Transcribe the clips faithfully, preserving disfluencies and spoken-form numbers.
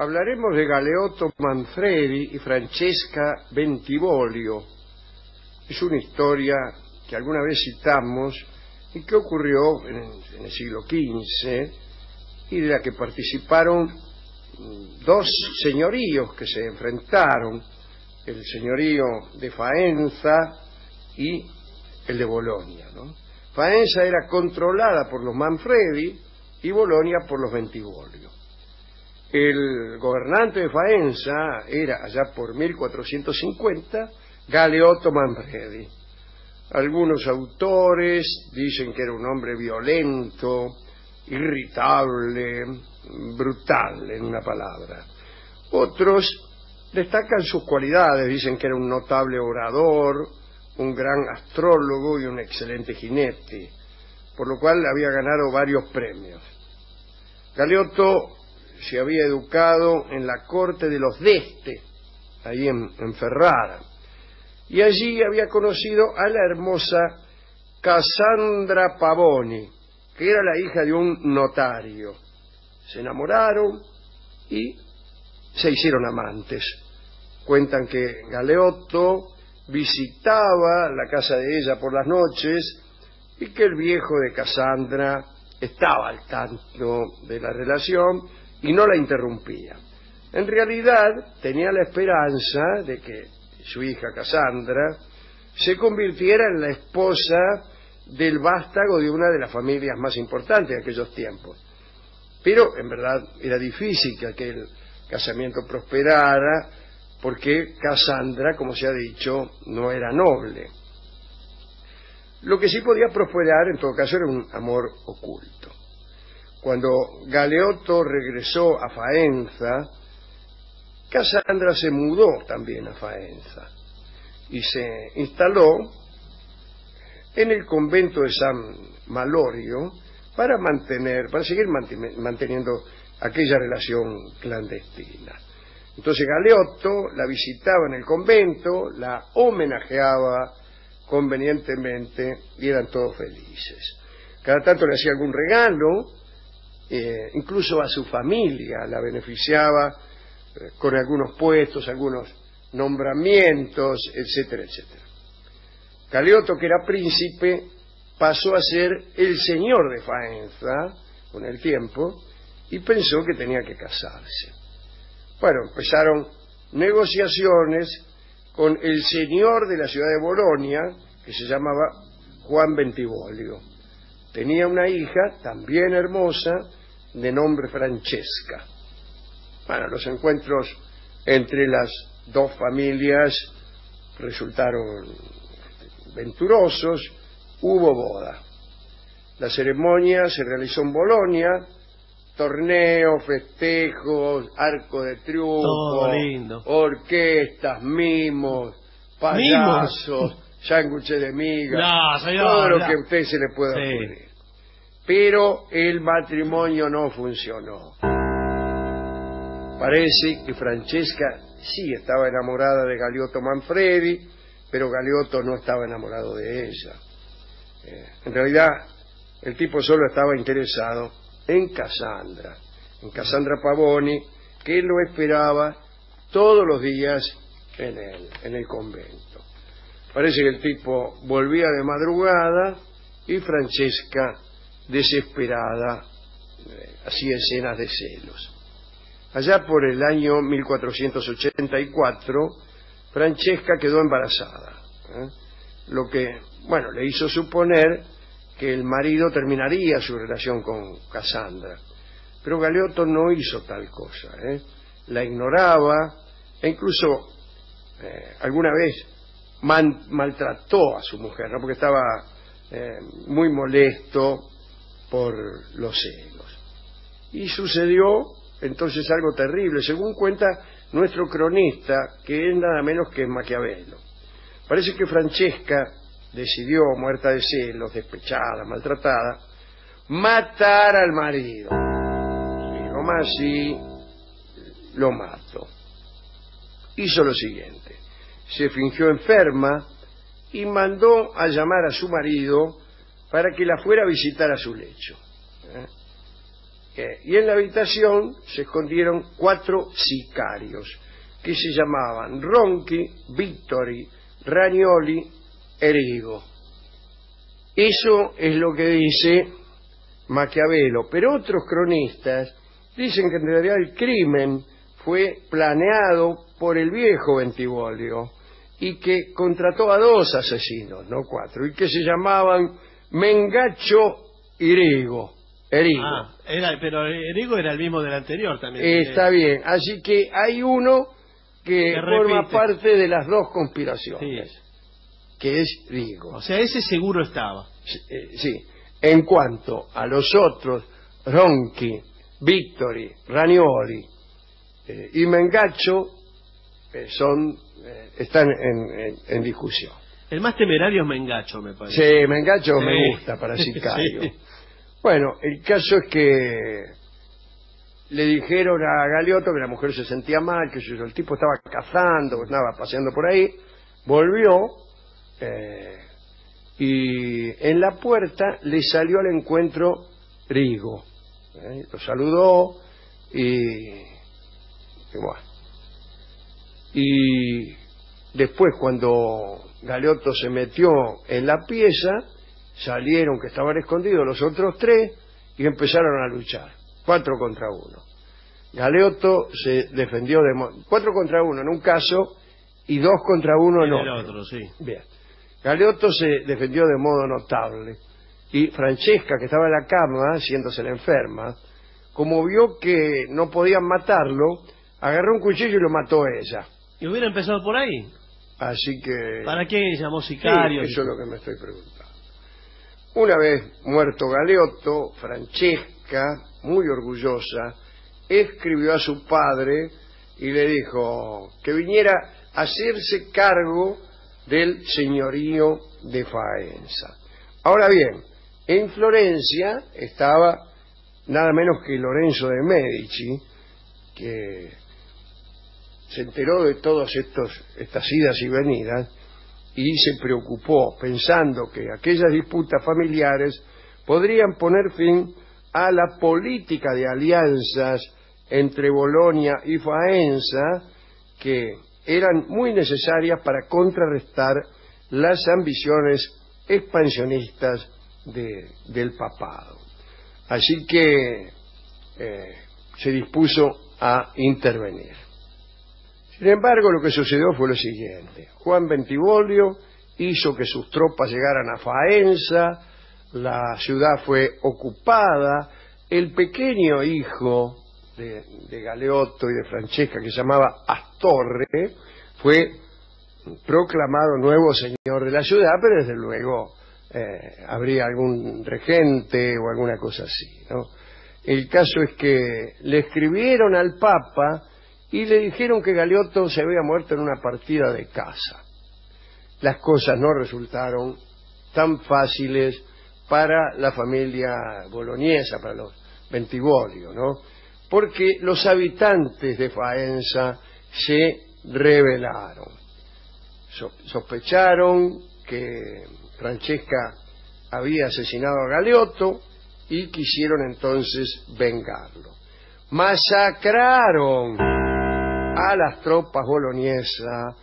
hablaremos de Galeotto Manfredi y Francesca Bentivoglio. Es una historia que alguna vez citamos y que ocurrió en, en el siglo quince y de la que participaron dos señoríos que se enfrentaron, el señorío de Faenza y el de Bolonia, ¿no? Faenza era controlada por los Manfredi y Bolonia por los Bentivoglio. El gobernante de Faenza era, allá por mil cuatrocientos cincuenta, Galeotto Manfredi. Algunos autores dicen que era un hombre violento, irritable, brutal, en una palabra. Otros destacan sus cualidades, dicen que era un notable orador, un gran astrólogo y un excelente jinete, por lo cual había ganado varios premios. Galeotto se había educado en la corte de los d'Este, ahí en, en Ferrara, y allí había conocido a la hermosa Cassandra Pavoni, que era la hija de un notario. Se enamoraron y se hicieron amantes. Cuentan que Galeotto visitaba la casa de ella por las noches y que el viejo de Cassandra estaba al tanto de la relación y no la interrumpía. En realidad tenía la esperanza de que su hija Cassandra se convirtiera en la esposa del vástago de una de las familias más importantes de aquellos tiempos. Pero en verdad era difícil que aquel casamiento prosperara porque Cassandra, como se ha dicho, no era noble. Lo que sí podía prosperar en todo caso era un amor oculto. Cuando Galeotto regresó a Faenza, Cassandra se mudó también a Faenza y se instaló en el convento de San Malorio para mantener, para seguir manteniendo aquella relación clandestina. Entonces Galeotto la visitaba en el convento, la homenajeaba convenientemente y eran todos felices. Cada tanto le hacía algún regalo, eh, incluso a su familia la beneficiaba eh, con algunos puestos, algunos nombramientos, etcétera, etcétera. Galeotto, que era príncipe, pasó a ser el señor de Faenza con el tiempo y pensó que tenía que casarse. Bueno, empezaron negociaciones con el señor de la ciudad de Bolonia, que se llamaba Juan Bentivoglio. Tenía una hija, también hermosa, de nombre Francesca. Bueno, los encuentros entre las dos familias resultaron venturosos, hubo boda. La ceremonia se realizó en Bolonia, torneo, festejos, arco de triunfo, todo lindo, orquestas, mimos, payasos, sándwiches de miga, no, señor, todo lo no. que a usted se le pueda sí. ocurrir. Pero el matrimonio no funcionó. Parece que Francesca sí estaba enamorada de Galeotto Manfredi, pero Galeotto no estaba enamorado de ella. Eh, en realidad, el tipo solo estaba interesado en Cassandra, en Cassandra Pavoni, que lo esperaba todos los días en el, en el convento. Parece que el tipo volvía de madrugada y Francesca, desesperada, eh, hacía escenas de celos. Allá por el año mil cuatrocientos ochenta y cuatro, Francesca quedó embarazada, ¿eh? lo que, bueno, le hizo suponer que el marido terminaría su relación con Cassandra. Pero Galeotto no hizo tal cosa, ¿eh? La ignoraba e incluso eh, alguna vez man, maltrató a su mujer, ¿no? Porque estaba eh, muy molesto por los celos. Y sucedió entonces algo terrible, según cuenta nuestro cronista, que es nada menos que Maquiavelo. Parece que Francesca decidió, muerta de celos, despechada, maltratada, matar al marido. Dijo, más sí, lo mato. Hizo lo siguiente, se fingió enferma y mandó a llamar a su marido para que la fuera a visitar a su lecho. ¿Eh? Eh, y en la habitación se escondieron cuatro sicarios que se llamaban Ronchi, Vittori, Ragnoli e Rigo. Eso es lo que dice Maquiavelo, pero otros cronistas dicen que en realidad el crimen fue planeado por el viejo Bentivoglio y que contrató a dos asesinos, no cuatro, y que se llamaban Mengacho y Rigo. Erigo. Ah, era, pero Erigo era el mismo del anterior también. Eh, está bien, así que hay uno que Se forma repite. parte de las dos conspiraciones, Sí. que es Rigo. O sea, ese seguro estaba. Sí, eh, sí. En cuanto a los otros, Ronchi, Vittori, Ragnoli eh, y Mengacho, eh, son, eh, están en, en, en discusión. El más temerario es Mengacho, me parece. Sí, Mengacho Sí. me gusta para sicario. Sí. Bueno, el caso es que le dijeron a Galeotto que la mujer se sentía mal, que el tipo estaba cazando, que estaba paseando por ahí, volvió eh, y en la puerta le salió al encuentro Rigo. ¿eh? Lo saludó y, y bueno. Y después cuando Galeotto se metió en la pieza, salieron que estaban escondidos los otros tres y empezaron a luchar, cuatro contra uno. Galeotto se defendió de mo- cuatro contra uno en un caso y dos contra uno en En el otro. otro, sí. Bien. Galeotto se defendió de modo notable y Francesca, que estaba en la cama haciéndose la enferma, como vio que no podían matarlo, agarró un cuchillo y lo mató ella. ¿Y hubiera empezado por ahí? Así que... ¿Para qué llamó Sí, sicario? eso es lo que me estoy preguntando. Una vez muerto Galeotto, Francesca, muy orgullosa, escribió a su padre y le dijo que viniera a hacerse cargo del señorío de Faenza. Ahora bien, en Florencia estaba nada menos que Lorenzo de Medici, que se enteró de todas estas idas y venidas y se preocupó pensando que aquellas disputas familiares podrían poner fin a la política de alianzas entre Bolonia y Faenza, que eran muy necesarias para contrarrestar las ambiciones expansionistas de, del papado. Así que eh, se dispuso a intervenir. Sin embargo, lo que sucedió fue lo siguiente. Juan Bentivoglio hizo que sus tropas llegaran a Faenza, la ciudad fue ocupada, el pequeño hijo de, de Galeotto y de Francesca, que se llamaba Astorre, fue proclamado nuevo señor de la ciudad, pero desde luego eh, habría algún regente o alguna cosa así, ¿no? El caso es que le escribieron al Papa y le dijeron que Galeotto se había muerto en una partida de caza. Las cosas no resultaron tan fáciles para la familia boloñesa, para los Bentivoglio, ¿no? Porque los habitantes de Faenza se rebelaron. So- sospecharon que Francesca había asesinado a Galeotto y quisieron entonces vengarlo. Masacraron a las tropas boloñesas,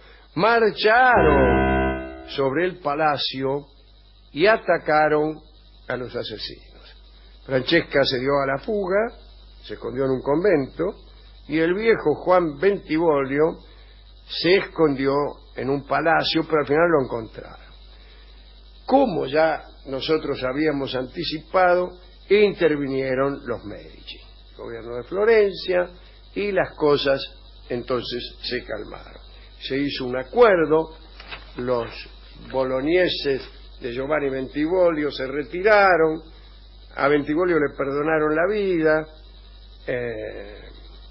marcharon sobre el palacio y atacaron a los asesinos. Francesca se dio a la fuga, se escondió en un convento, y el viejo Juan Bentivoglio se escondió en un palacio, pero al final lo encontraron. Como ya nosotros habíamos anticipado, intervinieron los Medici, el gobierno de Florencia, y las cosas entonces se calmaron. Se hizo un acuerdo, los boloñeses de Giovanni Bentivoglio se retiraron, a Bentivoglio le perdonaron la vida, eh,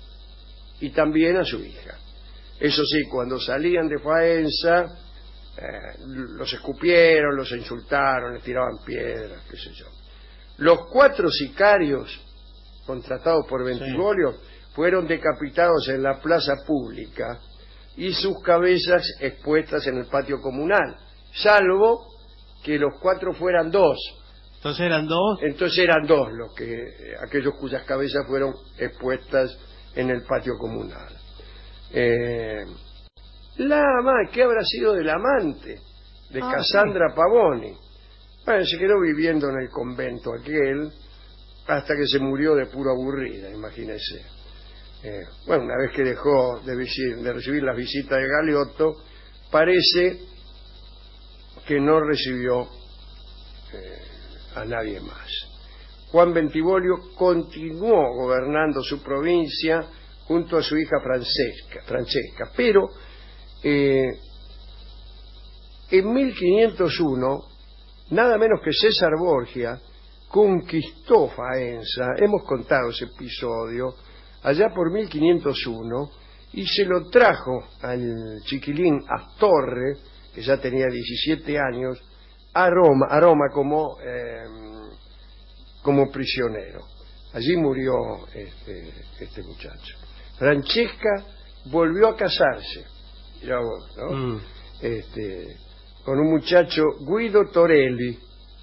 y también a su hija. Eso sí, cuando salían de Faenza, eh, los escupieron, los insultaron, les tiraban piedras, qué sé yo. Los cuatro sicarios contratados por Bentivoglio sí. fueron decapitados en la plaza pública y sus cabezas expuestas en el patio comunal, salvo que los cuatro fueran dos, Entonces eran dos. Entonces eran dos los que, aquellos cuyas cabezas fueron expuestas en el patio comunal. Eh, la ama- ¿Qué habrá sido del amante de Ah, Cassandra Pavoni? Bueno, se quedó viviendo en el convento aquel hasta que se murió de puro aburrida, imagínese. Eh, bueno, una vez que dejó de, visi- de recibir las visitas de Galeotto, parece que no recibió eh, a nadie más. Juan Bentivoglio continuó gobernando su provincia junto a su hija Francesca, Francesca pero eh, en mil quinientos uno, nada menos que César Borgia conquistó Faenza. Hemos contado ese episodio allá por mil quinientos uno y se lo trajo al chiquilín Astorre, que ya tenía diecisiete años, a Roma, a Roma como, eh, como prisionero. Allí murió este, este muchacho. Francesca volvió a casarse, mirá vos, ¿no? Mm. Este, con un muchacho, Guido Torelli.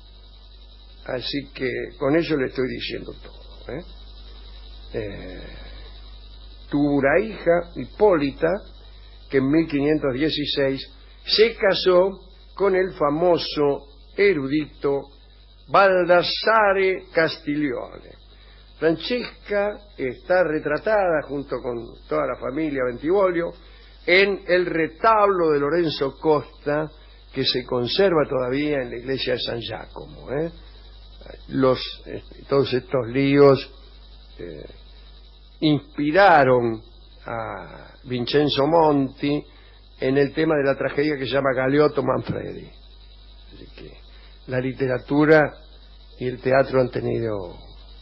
Así que con eso le estoy diciendo todo. ¿eh? Eh, tuvo una hija, Hipólita, que en mil quinientos dieciséis se casó con el famoso erudito Baldassare Castiglione. Francesca está retratada junto con toda la familia Bentivoglio en el retablo de Lorenzo Costa, que se conserva todavía en la iglesia de San Giacomo. ¿eh? Los, eh, todos estos líos eh, inspiraron a Vincenzo Monti en el tema de la tragedia que se llama Galeotto Manfredi. Así que la literatura y el teatro han tenido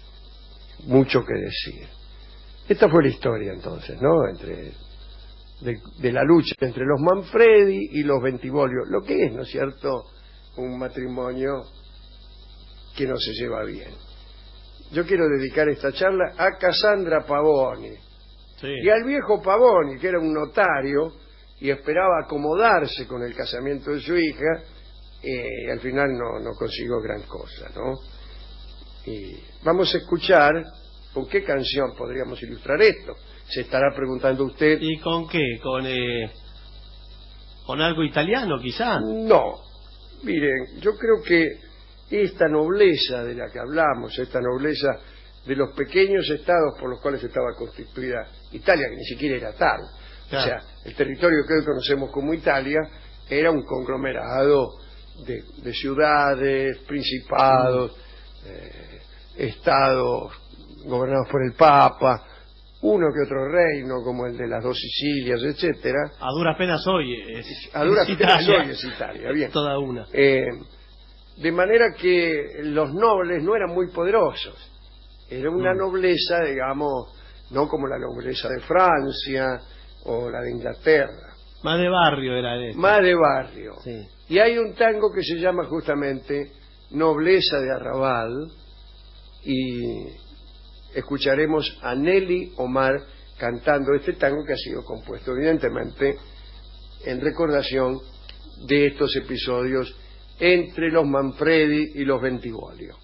mucho que decir. Esta fue la historia entonces, ¿no? Entre de, de la lucha entre los Manfredi y los Bentivoglio, lo que es, ¿no es cierto?, un matrimonio que no se lleva bien. Yo quiero dedicar esta charla a Cassandra Pavoni, sí, y al viejo Pavoni, que era un notario y esperaba acomodarse con el casamiento de su hija, eh, y al final no, no consiguió gran cosa, ¿no? Y vamos a escuchar con qué canción podríamos ilustrar esto. Se estará preguntando usted. ¿Y con qué? ¿Con, eh, con algo italiano quizá? No, miren, yo creo que esta nobleza de la que hablamos, esta nobleza de los pequeños estados por los cuales estaba constituida Italia, que ni siquiera era tal. Claro. O sea, el territorio que hoy conocemos como Italia era un conglomerado de, de ciudades, principados, mm. eh, estados gobernados por el Papa, uno que otro reino como el de las dos Sicilias, etcétera. A duras penas hoy es, a duras es penas Italia. hoy es Italia, bien. Toda una. Eh, de manera que los nobles no eran muy poderosos. Era una mm. nobleza, digamos, no como la nobleza de Francia o la de Inglaterra. Más de barrio era eso. Más de barrio. Sí. Y hay un tango que se llama justamente Nobleza de Arrabal, y escucharemos a Nelly Omar cantando este tango, que ha sido compuesto evidentemente en recordación de estos episodios entre los Manfredi y los Bentivoglio.